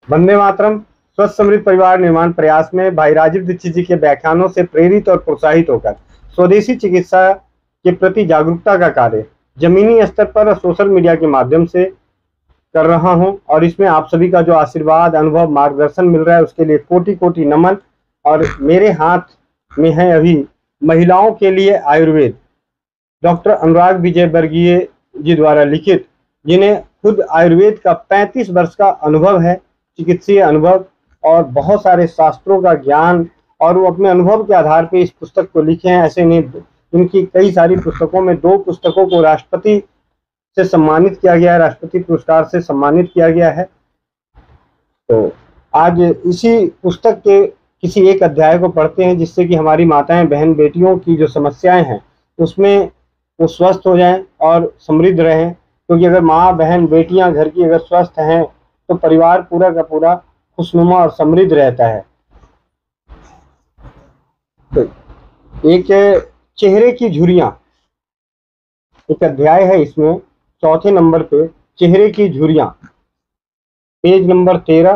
वंदे मातरम। स्वस्थ समृद्ध परिवार निर्माण प्रयास में भाई राजीव दीक्षित जी के व्याख्यानों से प्रेरित और प्रोत्साहित होकर स्वदेशी चिकित्सा के प्रति जागरूकता का कार्य जमीनी स्तर पर और सोशल मीडिया के माध्यम से कर रहा हूं, और इसमें आप सभी का जो आशीर्वाद, अनुभव, मार्गदर्शन मिल रहा है उसके लिए कोटि कोटि नमन। और मेरे हाथ में है अभी महिलाओं के लिए आयुर्वेद, डॉक्टर अनुराग विजय वर्गीय जी द्वारा लिखित, जिन्हें खुद आयुर्वेद का 35 वर्ष का अनुभव है, चिकित्सीय अनुभव और बहुत सारे शास्त्रों का ज्ञान, और वो अपने अनुभव के आधार पर इस पुस्तक को लिखे हैं। ऐसे नहीं, इनकी कई सारी पुस्तकों में 2 पुस्तकों को राष्ट्रपति से सम्मानित किया गया है, राष्ट्रपति पुरस्कार से सम्मानित किया गया है। तो आज इसी पुस्तक के किसी एक अध्याय को पढ़ते हैं, जिससे कि हमारी माताएं, बहन, बेटियों की जो समस्याएं हैं उसमें वो स्वस्थ हो जाएं और समृद्ध रहें। क्योंकि अगर माँ, बहन, बेटियां घर की अगर स्वस्थ हैं तो परिवार पूरा का पूरा खुशनुमा और समृद्ध रहता है। तो एक चेहरे की झुर्रियां, एक अध्याय है इसमें, चौथे नंबर पे, चेहरे की झुर्रियां, पेज नंबर 13।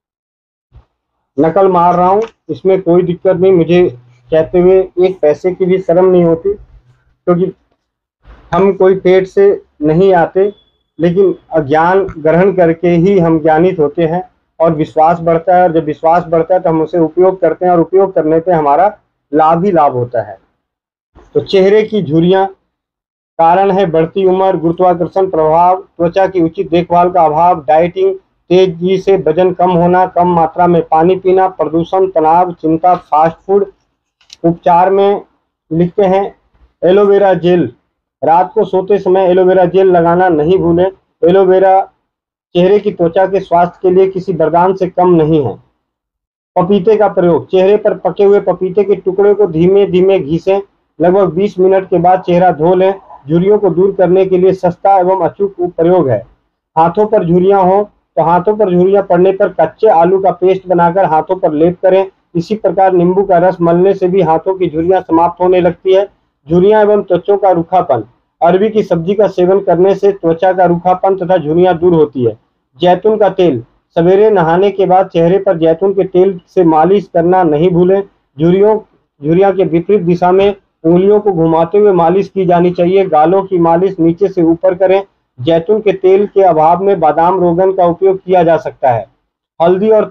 नकल मार रहा हूं, इसमें कोई दिक्कत नहीं, मुझे कहते हुए एक पैसे की भी शर्म नहीं होती, क्योंकि हम कोई पेट से नहीं आते, लेकिन ज्ञान ग्रहण करके ही हम ज्ञानित होते हैं और विश्वास बढ़ता है। और जब विश्वास बढ़ता है तो हम उसे उपयोग करते हैं, और उपयोग करने पे हमारा लाभ ही लाभ होता है। तो चेहरे की झुर्रियां, कारण है बढ़ती उम्र, गुरुत्वाकर्षण प्रभाव, त्वचा की उचित देखभाल का अभाव, डाइटिंग, तेजी से वजन कम होना, कम मात्रा में पानी पीना, प्रदूषण, तनाव, चिंता, फास्ट फूड। उपचार में लिखते हैं एलोवेरा जेल, रात को सोते समय एलोवेरा जेल लगाना नहीं भूलें। एलोवेरा चेहरे की त्वचा के स्वास्थ्य के लिए किसी वरदान से कम नहीं है। पपीते का प्रयोग, चेहरे पर पके हुए पपीते के टुकड़े को धीमे धीमे घिसें, लगभग 20 मिनट के बाद चेहरा धो लें। झुर्रियों को दूर करने के लिए सस्ता एवं अचूक प्रयोग है। हाथों पर झुर्रियां हो तो हाथों पर झुर्रियां पड़ने पर कच्चे आलू का पेस्ट बनाकर हाथों पर लेप करें। इसी प्रकार नींबू का रस मलने से भी हाथों की झुर्रियां समाप्त होने लगती है। झुर्रियां एवं त्वचा का रूखापन, अरबी की सब्जी का सेवन करने से त्वचा का रूखापन तथा झुर्रियां दूर होती है। जैतून का तेल, सवेरे नहाने के बाद चेहरे पर जैतून के तेल से मालिश करना नहीं भूलें। झुर्रियां के विपरीत दिशा में उंगलियों को घुमाते हुए मालिश की जानी चाहिए। गालों की मालिश नीचे से ऊपर करें। जैतून के तेल के अभाव में बादाम रोगन का उपयोग किया जा सकता है। हल्दी और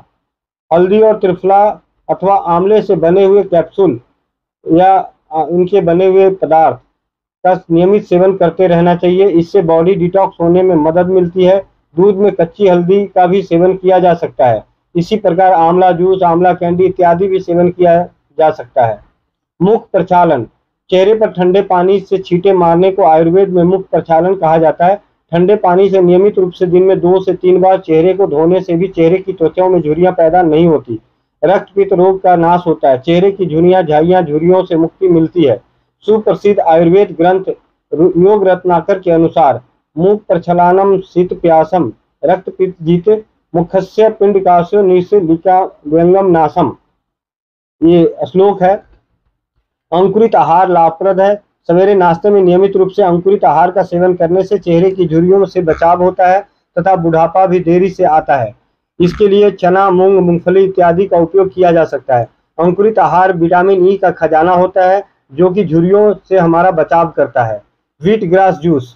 त्रिफला अथवा आंवले से बने हुए कैप्सूल या इनके बने हुए पदार्थ का नियमित सेवन करते रहना चाहिए। इससे बॉडी डिटॉक्स होने में मदद मिलती है। दूध में कच्ची हल्दी का भी सेवन किया जा सकता है। इसी प्रकार आंवला जूस, आंवला कैंडी इत्यादि भी सेवन किया जा सकता है। मुख प्रक्षालन, चेहरे पर ठंडे पानी से छींटे मारने को आयुर्वेद में मुख प्रक्षालन कहा जाता है। ठंडे पानी से नियमित रूप से दिन में 2 से 3 बार चेहरे को धोने से भी चेहरे की त्वचा में झुर्रियां पैदा नहीं होती। रक्तपित्त रोग का नाश होता है। चेहरे की झुर्रियों से मुक्ति मिलती है। सुप्रसिद्ध आयुर्वेद ग्रंथ योग रत्नाकर के अनुसार मुख प्रक्षालनम शीत प्यासम रक्तपित्त जीत मुखस्य पिंडकाशो निशलिका व्यंगम नाशम, ये श्लोक है। अंकुरित आहार लाभप्रद है। सवेरे नाश्ते में नियमित रूप से अंकुरित आहार का सेवन करने से चेहरे की झुर्रियों से बचाव होता है तथा बुढ़ापा भी देरी से आता है। इसके लिए चना, मूंग, मूंगफली इत्यादि का उपयोग किया जा सकता है। अंकुरित आहार विटामिन ई का खजाना होता है, जो कि झुर्रियों से हमारा बचाव करता है। व्हीट ग्रास जूस,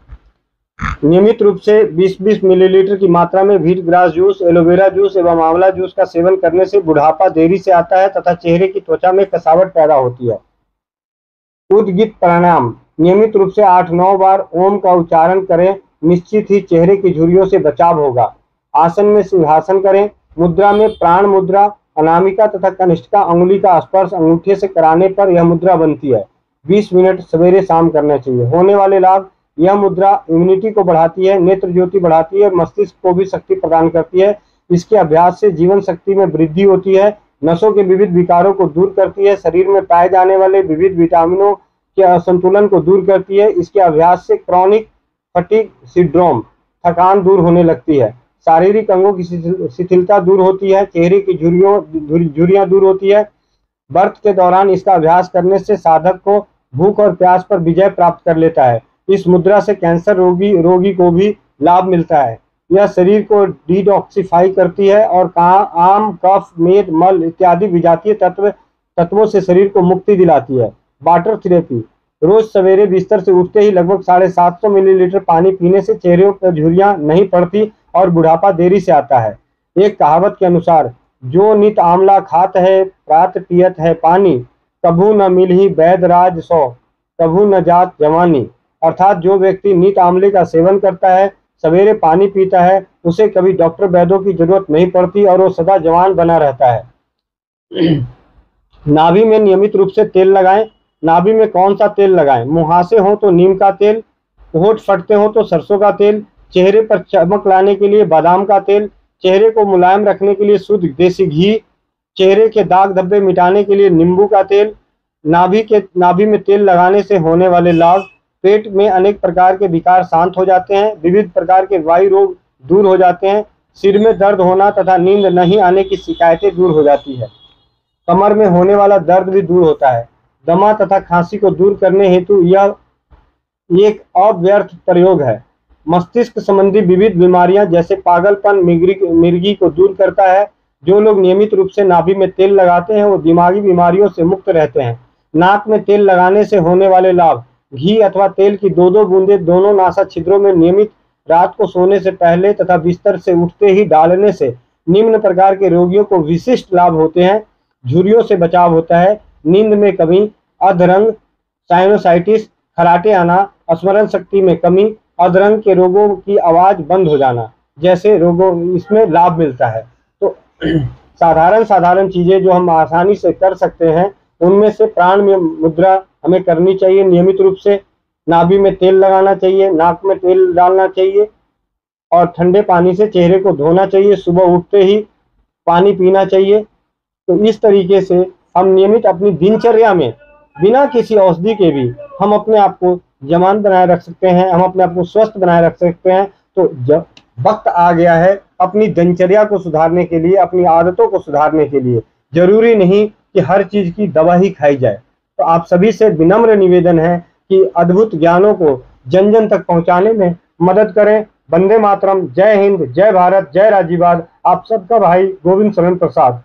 नियमित रूप से 20-20 मिलीलीटर की मात्रा में wheat grass juice, aloe vera juice एवं आंवला जूस का सेवन करने से बुढ़ापा देरी से आता है तथा चेहरे की त्वचा में कसावट पैदा होती है। उद्गीत प्राणायाम, नियमित रूप से 8-9 बार ओम का उच्चारण करें, निश्चित ही चेहरे की झुर्रियों से बचाव होगा। आसन में सिंहासन करें। मुद्रा में प्राण मुद्रा, अनामिका तथा कनिष्ठिका अंगुली का स्पर्श अंगूठे से कराने पर यह मुद्रा बनती है। 20 मिनट सवेरे शाम करना चाहिए। होने वाले लाभ, यह मुद्रा इम्यूनिटी को बढ़ाती है, नेत्र ज्योति बढ़ाती है, मस्तिष्क को भी शक्ति प्रदान करती है। इसके अभ्यास से जीवन शक्ति में वृद्धि होती है, नसों के विविध विकारों को दूर करती है, शरीर में पाए जाने वाले विविध विटामिनों के असंतुलन को दूर करती है। इसके अभ्यास से क्रॉनिक फटीग सिंड्रोम, थकान दूर होने लगती है, शारीरिक अंगों की शिथिलता दूर होती है, चेहरे की झुर्रियां दूर होती है। व्रत के दौरान इसका अभ्यास करने से साधक को भूख और प्यास पर विजय प्राप्त कर लेता है। इस मुद्रा से कैंसर रोगी को भी लाभ मिलता है। यह शरीर को डिटॉक्सिफाई करती है और आम, कफ, मेद, मल इत्यादि विजातीय तत्वों से शरीर को मुक्ति दिलाती है। Water therapy. रोज सवेरे बिस्तर से उठते ही लगभग 750 मिलीलीटर पानी पीने से चेहरे पर झुर्रियां नहीं पड़ती और बुढ़ापा देरी से आता है। एक कहावत के अनुसार, जो नित आंवला खात है प्रात पियत है पानी, कभू न मिलही वैद्य राज सौ, कभू न जात जवानी। अर्थात जो व्यक्ति नित आंवले का सेवन करता है, सवेरे पानी पीता है, उसे कभी डॉक्टर वैद्यों की जरूरत नहीं पड़ती और वो सदा जवान बना रहता है। नाभि में नियमित रूप से तेल लगाएं। नाभि में कौन सा तेल लगाएं? मुहासे हो तो नीम का तेल, होंठ फटते हो तो सरसों का तेल, चेहरे पर चमक लाने के लिए बादाम का तेल, चेहरे को मुलायम रखने के लिए शुद्ध देसी घी, चेहरे के दाग धब्बे मिटाने के लिए नींबू का तेल। नाभि में तेल लगाने से होने वाले लाभ: पेट में अनेक प्रकार के विकार शांत हो जाते हैं, विविध प्रकार के वायु रोग दूर हो जाते हैं, सिर में दर्द होना तथा नींद नहीं आने की शिकायतें दूर हो जाती है, कमर में होने वाला दर्द भी दूर होता है। दमा तथा खांसी को दूर करने हेतु यह एक अव्यर्थ प्रयोग है। मस्तिष्क संबंधी विविध बीमारियां जैसे पागलपन, मिर्गी को दूर करता है। जो लोग नियमित रूप से नाभि में तेल लगाते हैं वो दिमागी बीमारियों से मुक्त रहते हैं। नाक में तेल लगाने से होने वाले लाभ: घी अथवा तेल की 2-2 बूंदें दोनों नासा छिद्रों में नियमित रात को सोने से पहले तथा बिस्तर से उठते ही डालने से निम्न प्रकार के रोगियों को विशिष्ट लाभ होते हैं। झुर्रियों से बचाव होता है, नींद में कमी, अधरंग, साइनोसाइटिस, खराटे आना, स्मरण शक्ति में कमी, अधरंग के रोगों की आवाज बंद हो जाना जैसे रोगों इसमें लाभ मिलता है। तो साधारण चीजें जो हम आसानी से कर सकते हैं, उनमें से प्राण में मुद्रा हमें करनी चाहिए नियमित रूप से, नाभि में तेल लगाना चाहिए, नाक में तेल डालना चाहिए और ठंडे पानी से चेहरे को धोना चाहिए, सुबह उठते ही पानी पीना चाहिए। तो इस तरीके से हम नियमित अपनी दिनचर्या में बिना किसी औषधि के भी हम अपने आप को जवान बनाए रख सकते हैं, हम अपने आप को स्वस्थ बनाए रख सकते हैं। तो जब वक्त आ गया है अपनी दिनचर्या को सुधारने के लिए, अपनी आदतों को सुधारने के लिए, जरूरी नहीं कि हर चीज की दवा ही खाई जाए। तो आप सभी से विनम्र निवेदन है कि अद्भुत ज्ञानों को जन जन तक पहुंचाने में मदद करें। वंदे मातरम। जय हिंद, जय भारत, जय राज्यवाद। आप सबका भाई गोविंद शरण प्रसाद।